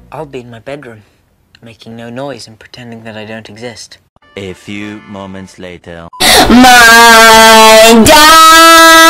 I'll be in my bedroom, making no noise and pretending that I don't exist. A few moments later. My dad!